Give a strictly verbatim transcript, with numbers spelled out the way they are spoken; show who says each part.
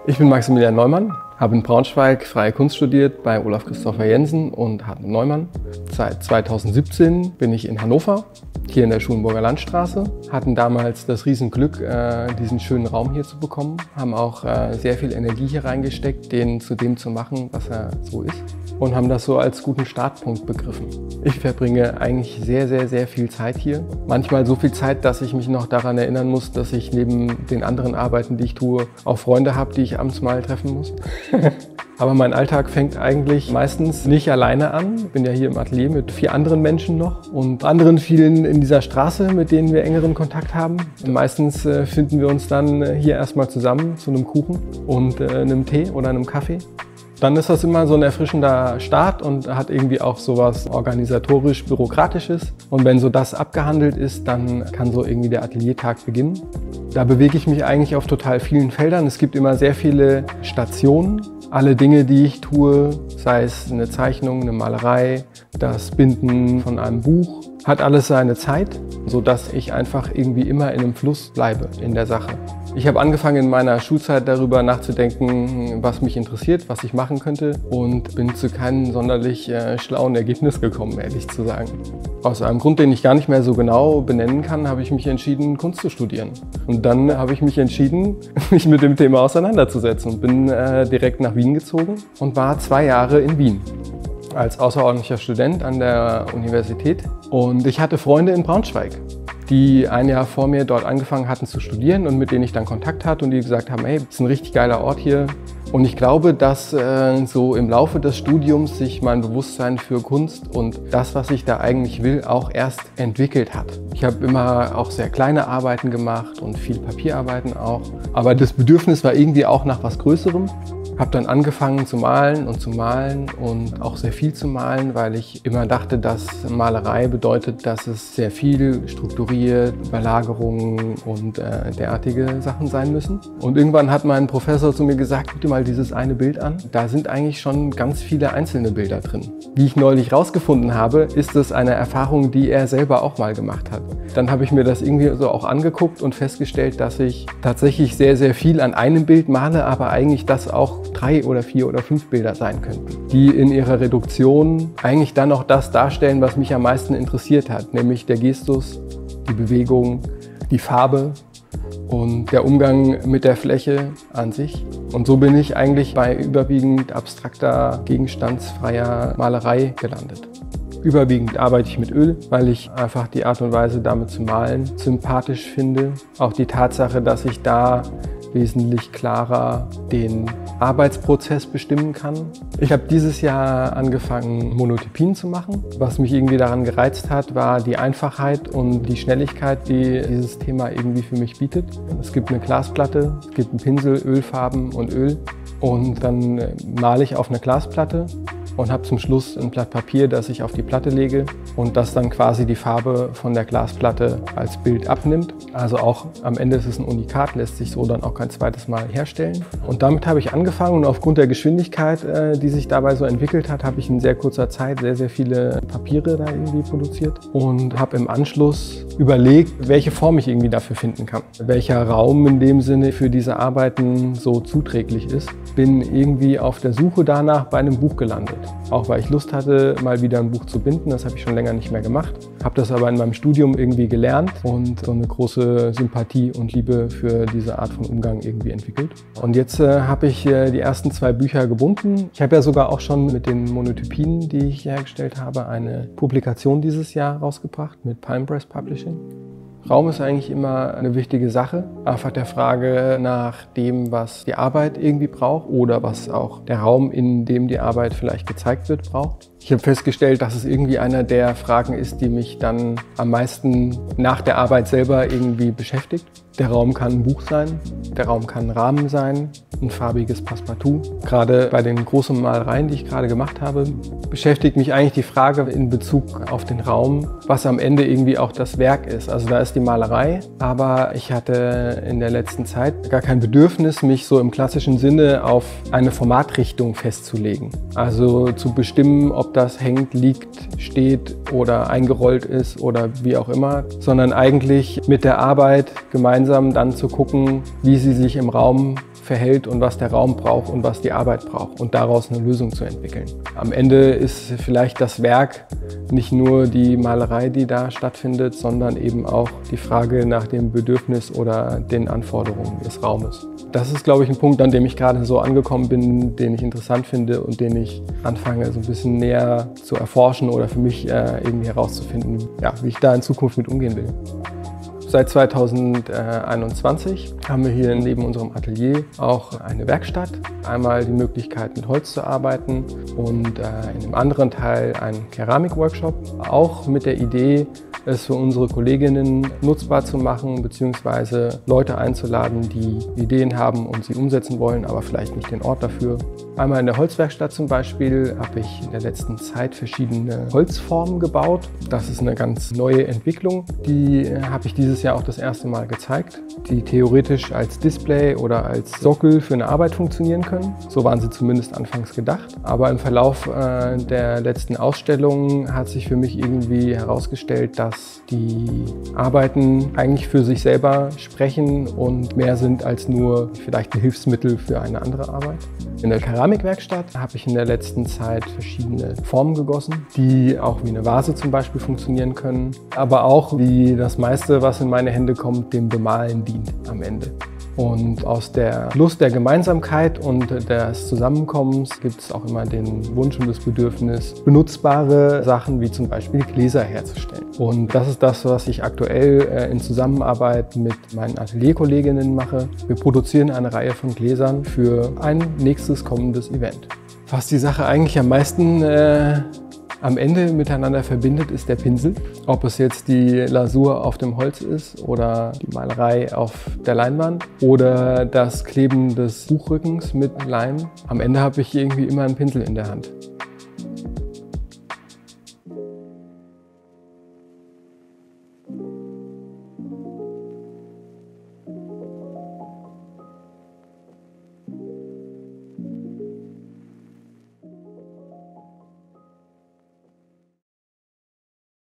Speaker 1: Ich bin Maximilian Neumann, habe in Braunschweig Freie Kunst studiert bei Olaf Christopher Jensen und Hartmut Neumann. Seit zweitausendsiebzehn bin ich in Hannover, hier in der Schulenburger Landstraße. Hatten damals das Riesenglück, diesen schönen Raum hier zu bekommen. Haben auch sehr viel Energie hier reingesteckt, den zu dem zu machen, was er so ist. Und haben das so als guten Startpunkt begriffen. Ich verbringe eigentlich sehr, sehr, sehr viel Zeit hier. Manchmal so viel Zeit, dass ich mich noch daran erinnern muss, dass ich neben den anderen Arbeiten, die ich tue, auch Freunde habe, die ich abends mal treffen muss. Aber mein Alltag fängt eigentlich meistens nicht alleine an. Ich bin ja hier im Atelier mit vier anderen Menschen noch und anderen vielen in dieser Straße, mit denen wir engeren Kontakt haben. Und meistens äh, finden wir uns dann hier erstmal zusammen zu einem Kuchen und äh, einem Tee oder einem Kaffee. Dann ist das immer so ein erfrischender Start und hat irgendwie auch sowas organisatorisch-bürokratisches. Und wenn so das abgehandelt ist, dann kann so irgendwie der Ateliertag beginnen. Da bewege ich mich eigentlich auf total vielen Feldern. Es gibt immer sehr viele Stationen. Alle Dinge, die ich tue, sei es eine Zeichnung, eine Malerei, das Binden von einem Buch, hat alles seine Zeit, sodass ich einfach irgendwie immer in einem Fluss bleibe in der Sache. Ich habe angefangen in meiner Schulzeit darüber nachzudenken, was mich interessiert, was ich machen könnte und bin zu keinem sonderlich äh, schlauen Ergebnis gekommen, ehrlich zu sagen. Aus einem Grund, den ich gar nicht mehr so genau benennen kann, habe ich mich entschieden, Kunst zu studieren. Und dann habe ich mich entschieden, mich mit dem Thema auseinanderzusetzen und bin äh, direkt nach Wien gezogen und war zwei Jahre in Wien als außerordentlicher Student an der Universität. Und ich hatte Freunde in Braunschweig, die ein Jahr vor mir dort angefangen hatten zu studieren und mit denen ich dann Kontakt hatte und die gesagt haben, hey, das ist ein richtig geiler Ort hier. Und ich glaube, dass äh, so im Laufe des Studiums sich mein Bewusstsein für Kunst und das, was ich da eigentlich will, auch erst entwickelt hat. Ich habe immer auch sehr kleine Arbeiten gemacht und viel Papierarbeiten auch. Aber das Bedürfnis war irgendwie auch nach was Größerem. Habe dann angefangen zu malen und zu malen und auch sehr viel zu malen, weil ich immer dachte, dass Malerei bedeutet, dass es sehr viel strukturiert, Überlagerungen und äh, derartige Sachen sein müssen. Und irgendwann hat mein Professor zu mir gesagt, guck dir mal dieses eine Bild an. Da sind eigentlich schon ganz viele einzelne Bilder drin. Wie ich neulich rausgefunden habe, ist es eine Erfahrung, die er selber auch mal gemacht hat. Dann habe ich mir das irgendwie so auch angeguckt und festgestellt, dass ich tatsächlich sehr, sehr viel an einem Bild male, aber eigentlich das auch drei oder vier oder fünf Bilder sein könnten, die in ihrer Reduktion eigentlich dann auch das darstellen, was mich am meisten interessiert hat, nämlich der Gestus, die Bewegung, die Farbe und der Umgang mit der Fläche an sich. Und so bin ich eigentlich bei überwiegend abstrakter, gegenstandsfreier Malerei gelandet. Überwiegend arbeite ich mit Öl, weil ich einfach die Art und Weise, damit zu malen, sympathisch finde. Auch die Tatsache, dass ich da wesentlich klarer den Arbeitsprozess bestimmen kann. Ich habe dieses Jahr angefangen, Monotypien zu machen. Was mich irgendwie daran gereizt hat, war die Einfachheit und die Schnelligkeit, die dieses Thema irgendwie für mich bietet. Es gibt eine Glasplatte, es gibt einen Pinsel, Ölfarben und Öl. Und dann male ich auf eine Glasplatte und habe zum Schluss ein Blatt Papier, das ich auf die Platte lege und das dann quasi die Farbe von der Glasplatte als Bild abnimmt. Also auch am Ende ist es ein Unikat, lässt sich so dann auch kein zweites Mal herstellen. Und damit habe ich angefangen und aufgrund der Geschwindigkeit, die sich dabei so entwickelt hat, habe ich in sehr kurzer Zeit sehr, sehr viele Papiere da irgendwie produziert und habe im Anschluss überlegt, welche Form ich irgendwie dafür finden kann. Welcher Raum in dem Sinne für diese Arbeiten so zuträglich ist. Bin irgendwie auf der Suche danach bei einem Buch gelandet. Auch weil ich Lust hatte, mal wieder ein Buch zu binden. Das habe ich schon länger nicht mehr gemacht. Habe das aber in meinem Studium irgendwie gelernt und so eine große Sympathie und Liebe für diese Art von Umgang irgendwie entwickelt. Und jetzt äh, habe ich äh, die ersten zwei Bücher gebunden. Ich habe ja sogar auch schon mit den Monotypien, die ich hergestellt habe, eine Publikation dieses Jahr rausgebracht mit Palm Press Publishing. Raum ist eigentlich immer eine wichtige Sache. Einfach der Frage nach dem, was die Arbeit irgendwie braucht oder was auch der Raum, in dem die Arbeit vielleicht gezeigt wird, braucht. Ich habe festgestellt, dass es irgendwie einer der Fragen ist, die mich dann am meisten nach der Arbeit selber irgendwie beschäftigt. Der Raum kann ein Buch sein, der Raum kann ein Rahmen sein, ein farbiges Passepartout. Gerade bei den großen Malereien, die ich gerade gemacht habe, beschäftigt mich eigentlich die Frage in Bezug auf den Raum, was am Ende irgendwie auch das Werk ist. Also da ist die Malerei, aber ich hatte in der letzten Zeit gar kein Bedürfnis, mich so im klassischen Sinne auf eine Formatrichtung festzulegen. Also zu bestimmen, ob das hängt, liegt, steht oder eingerollt ist oder wie auch immer, sondern eigentlich mit der Arbeit gemeinsam dann zu gucken, wie sie sich im Raum verhält und was der Raum braucht und was die Arbeit braucht und daraus eine Lösung zu entwickeln. Am Ende ist vielleicht das Werk nicht nur die Malerei, die da stattfindet, sondern eben auch die Frage nach dem Bedürfnis oder den Anforderungen des Raumes. Das ist, glaube ich, ein Punkt, an dem ich gerade so angekommen bin, den ich interessant finde und den ich anfange, so ein bisschen näher zu erforschen oder für mich äh, irgendwie herauszufinden, ja, wie ich da in Zukunft mit umgehen will. Seit zweitausendeinundzwanzig haben wir hier neben unserem Atelier auch eine Werkstatt. Einmal die Möglichkeit, mit Holz zu arbeiten und äh, in einem anderen Teil einen Keramikworkshop. Auch mit der Idee, es für unsere Kolleginnen nutzbar zu machen, beziehungsweise Leute einzuladen, die Ideen haben und sie umsetzen wollen, aber vielleicht nicht den Ort dafür. Einmal in der Holzwerkstatt zum Beispiel habe ich in der letzten Zeit verschiedene Holzformen gebaut. Das ist eine ganz neue Entwicklung. Die habe ich dieses Jahr auch das erste Mal gezeigt, die theoretisch als Display oder als Sockel für eine Arbeit funktionieren können. So waren sie zumindest anfangs gedacht. Aber im Verlauf äh, der letzten Ausstellung hat sich für mich irgendwie herausgestellt, dass die Arbeiten eigentlich für sich selber sprechen und mehr sind als nur vielleicht ein Hilfsmittel für eine andere Arbeit. In der Keramikwerkstatt habe ich in der letzten Zeit verschiedene Formen gegossen, die auch wie eine Vase zum Beispiel funktionieren können, aber auch wie das meiste, was in meine Hände kommt, dem Bemalen dient am Ende. Und aus der Lust der Gemeinsamkeit und des Zusammenkommens gibt es auch immer den Wunsch und das Bedürfnis, benutzbare Sachen wie zum Beispiel Gläser herzustellen. Und das ist das, was ich aktuell in Zusammenarbeit mit meinen Atelierkolleginnen mache. Wir produzieren eine Reihe von Gläsern für ein nächstes kommendes Event. Was die Sache eigentlich am meisten äh, am Ende miteinander verbindet, ist der Pinsel. Ob es jetzt die Lasur auf dem Holz ist oder die Malerei auf der Leinwand oder das Kleben des Buchrückens mit Leim. Am Ende habe ich irgendwie immer einen Pinsel in der Hand.